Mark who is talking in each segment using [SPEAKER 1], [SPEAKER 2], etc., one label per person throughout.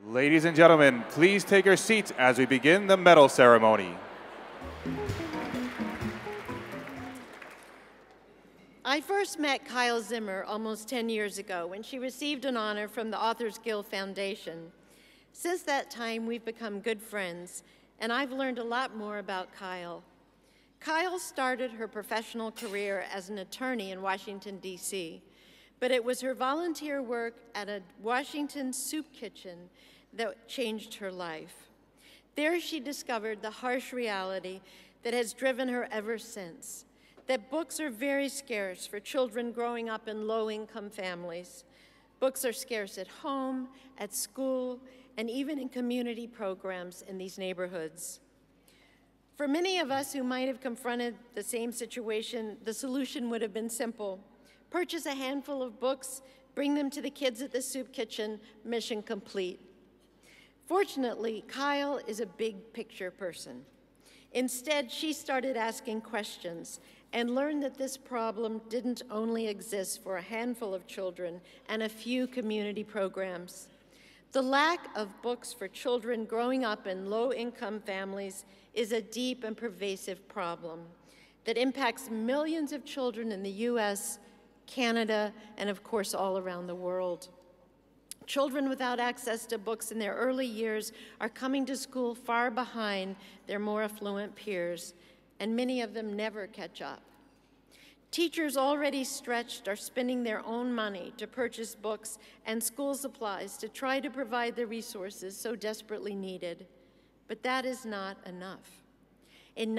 [SPEAKER 1] Ladies and gentlemen, please take your seats as we begin the medal ceremony.
[SPEAKER 2] I first met Kyle Zimmer almost 10 years ago when she received an honor from the Authors Guild Foundation. Since that time, we've become good friends, and I've learned a lot more about Kyle. Kyle started her professional career as an attorney in Washington, D.C., but it was her volunteer work at a Washington soup kitchen that changed her life. There she discovered the harsh reality that has driven her ever since, that books are very scarce for children growing up in low-income families. Books are scarce at home, at school, and even in community programs in these neighborhoods. For many of us who might have confronted the same situation, the solution would have been simple. Purchase a handful of books, bring them to the kids at the soup kitchen, mission complete. Fortunately, Kyle is a big picture person. Instead, she started asking questions and learned that this problem didn't only exist for a handful of children and a few community programs. The lack of books for children growing up in low-income families is a deep and pervasive problem that impacts millions of children in the US, Canada, and of course all around the world. Children without access to books in their early years are coming to school far behind their more affluent peers, and many of them never catch up. Teachers already stretched are spending their own money to purchase books and school supplies to try to provide the resources so desperately needed. But that is not enough. In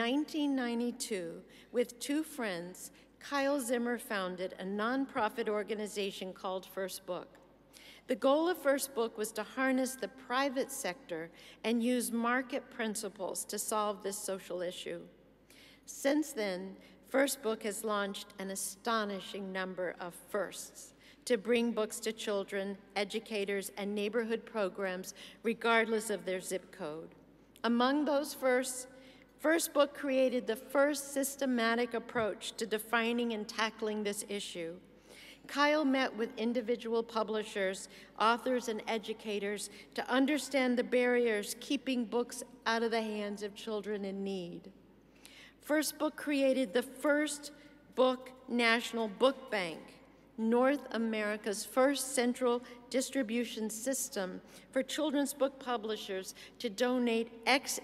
[SPEAKER 2] 1992, with two friends, Kyle Zimmer founded a nonprofit organization called First Book. The goal of First Book was to harness the private sector and use market principles to solve this social issue. Since then, First Book has launched an astonishing number of firsts to bring books to children, educators, and neighborhood programs, regardless of their zip code. Among those firsts, First Book created the first systematic approach to defining and tackling this issue. Kyle met with individual publishers, authors, and educators to understand the barriers keeping books out of the hands of children in need. First Book created the First Book National Book Bank, North America's first central distribution system for children's book publishers to donate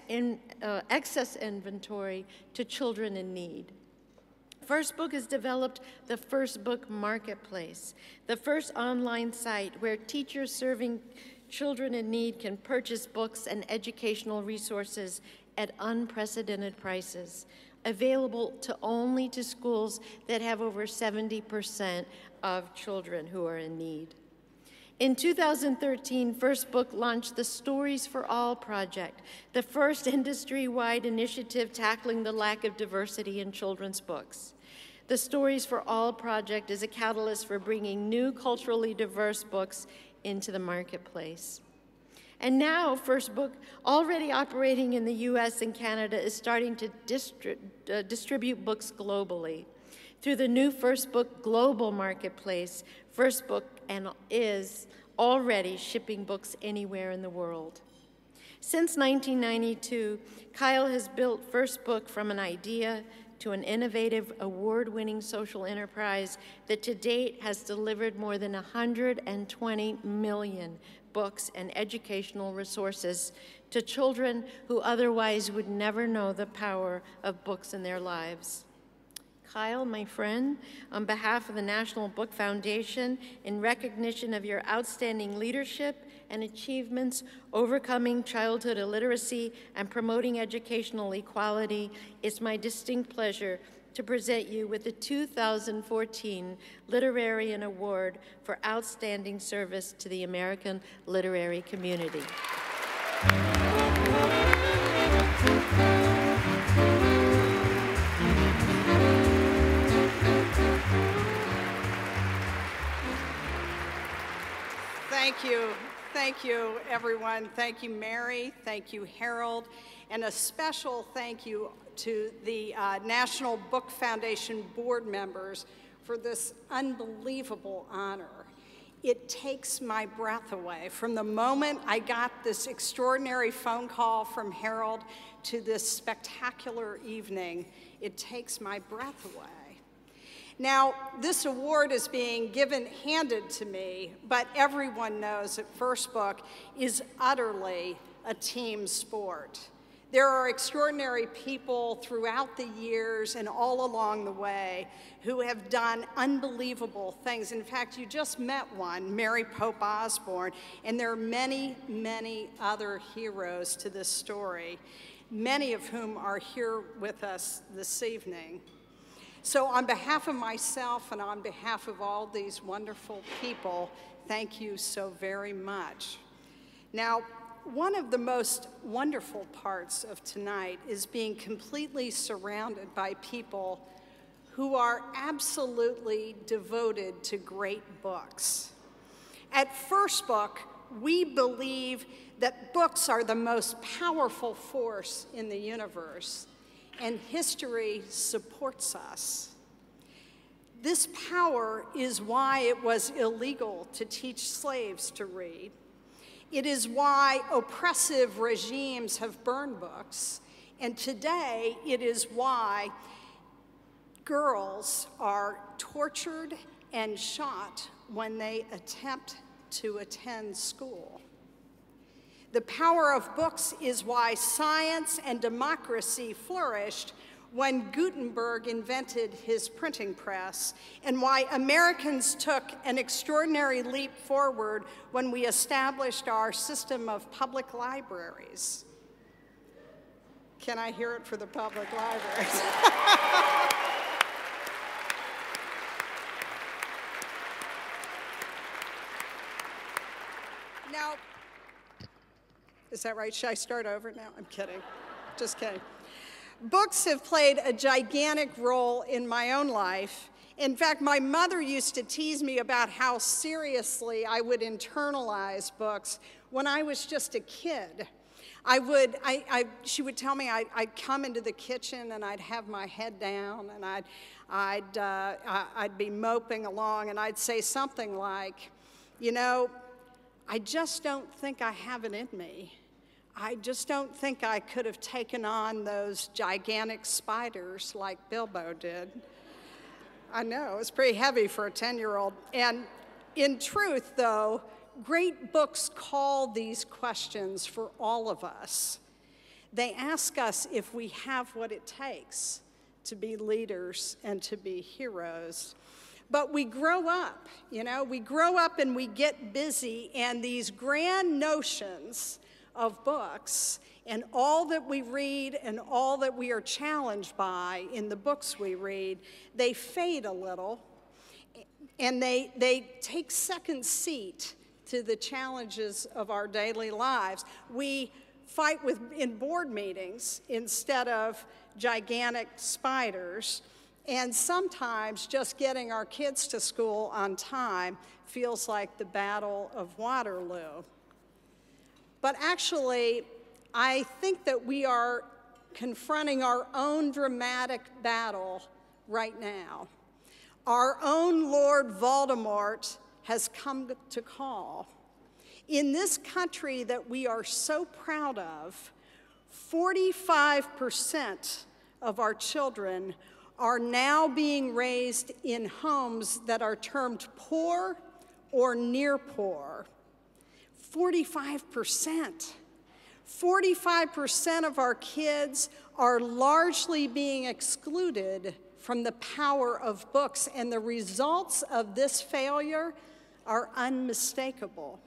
[SPEAKER 2] excess inventory to children in need. First Book has developed the First Book Marketplace, the first online site where teachers serving children in need can purchase books and educational resources at unprecedented prices, available only to schools that have over 70% of children who are in need. In 2013, First Book launched the Stories for All project, the first industry-wide initiative tackling the lack of diversity in children's books. The Stories for All project is a catalyst for bringing new culturally diverse books into the marketplace. And now, First Book, already operating in the US and Canada, is starting to distribute books globally. Through the new First Book Global Marketplace, First Book is already shipping books anywhere in the world. Since 1992, Kyle has built First Book from an idea to an innovative, award-winning social enterprise that to date has delivered more than 120 million books and educational resources to children who otherwise would never know the power of books in their lives. Kyle, my friend, on behalf of the National Book Foundation, in recognition of your outstanding leadership and achievements overcoming childhood illiteracy and promoting educational equality, it's my distinct pleasure to present you with the 2014 Literarian Award for Outstanding Service to the American Literary Community.
[SPEAKER 3] Thank you, everyone. Thank you, Mary. Thank you, Harold. And a special thank you to the National Book Foundation board members for this unbelievable honor. It takes my breath away. From the moment I got this extraordinary phone call from Harold to this spectacular evening, it takes my breath away. Now, this award is being handed to me, but everyone knows that First Book is utterly a team sport. There are extraordinary people throughout the years and all along the way who have done unbelievable things. In fact, you just met one, Mary Pope Osborne, and there are many, many other heroes to this story, many of whom are here with us this evening. So on behalf of myself and on behalf of all these wonderful people, thank you so very much. Now, one of the most wonderful parts of tonight is being completely surrounded by people who are absolutely devoted to great books. At First Book, we believe that books are the most powerful force in the universe, and history supports us. This power is why it was illegal to teach slaves to read. It is why oppressive regimes have burned books, and today it is why girls are tortured and shot when they attempt to attend school. The power of books is why science and democracy flourished when Gutenberg invented his printing press, and why Americans took an extraordinary leap forward when we established our system of public libraries. Can I hear it for the public libraries? Now, is that right? Should I start over now? I'm kidding. Just kidding. Books have played a gigantic role in my own life. In fact, my mother used to tease me about how seriously I would internalize books when I was just a kid. She would tell me I'd come into the kitchen and I'd have my head down and I'd be moping along, and I'd say something like, you know, I just don't think I have it in me. I just don't think I could have taken on those gigantic spiders like Bilbo did. I know, it was pretty heavy for a 10-year-old. And in truth, though, great books call these questions for all of us. They ask us if we have what it takes to be leaders and to be heroes. But we grow up, we grow up and we get busy, and these grand notions of books and all that we read and all that we are challenged by in the books we read, they fade a little, and they take second seat to the challenges of our daily lives. We fight in board meetings instead of gigantic spiders, and sometimes just getting our kids to school on time feels like the Battle of Waterloo. But actually, I think that we are confronting our own dramatic battle right now. Our own Lord Voldemort has come to call. In this country that we are so proud of, 45% of our children are now being raised in homes that are termed poor or near poor. 45%. 45% of our kids are largely being excluded from the power of books, and the results of this failure are unmistakable.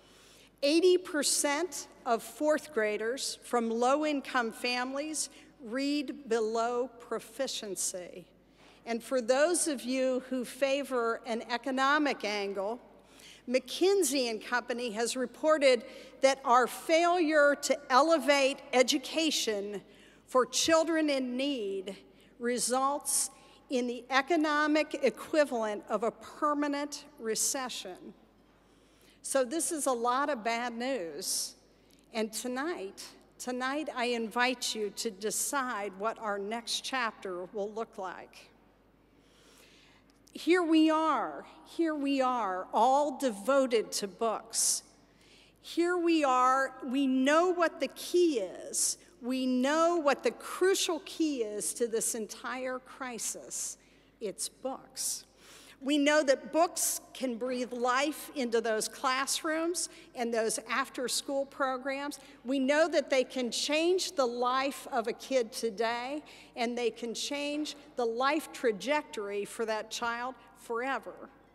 [SPEAKER 3] 80% of fourth graders from low-income families read below proficiency. And for those of you who favor an economic angle, McKinsey and Company has reported that our failure to elevate education for children in need results in the economic equivalent of a permanent recession. So this is a lot of bad news. And tonight I invite you to decide what our next chapter will look like. here we are, all devoted to books. Here we are, we know what the key is. We know what the crucial key is to this entire crisis. It's books. We know that books can breathe life into those classrooms and those after-school programs. We know that they can change the life of a kid today, and they can change the life trajectory for that child forever.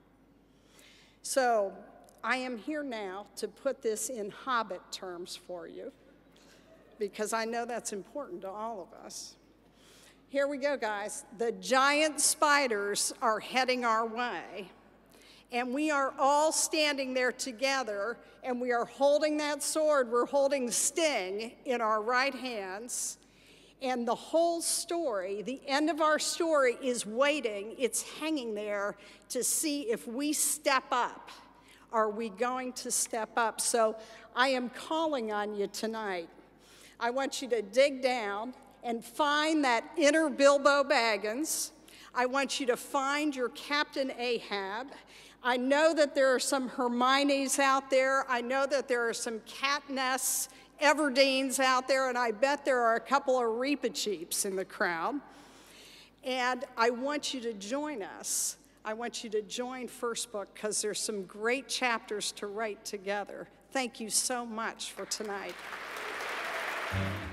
[SPEAKER 3] So I am here now to put this in Hobbit terms for you, because I know that's important to all of us. Here we go, guys. The giant spiders are heading our way, and we are all standing there together, and we are holding that sword. We're holding Sting in our right hands, and the whole story, the end of our story is waiting. It's hanging there to see if we step up. Are we going to step up? So I am calling on you tonight. I want you to dig down and find that inner Bilbo Baggins. I want you to find your Captain Ahab. I know that there are some Hermiones out there. I know that there are some Katniss Everdeens out there, and I bet there are a couple of Reepicheeps in the crowd. And I want you to join us. I want you to join First Book, because there's some great chapters to write together. Thank you so much for tonight.